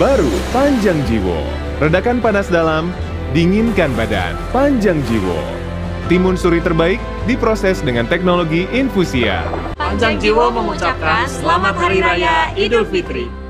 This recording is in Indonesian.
Baru Panjang Jiwo. Redakan panas dalam, dinginkan badan. Panjang Jiwo. Timun suri terbaik diproses dengan teknologi infusia. Panjang Jiwo mengucapkan Selamat Hari Raya Idul Fitri.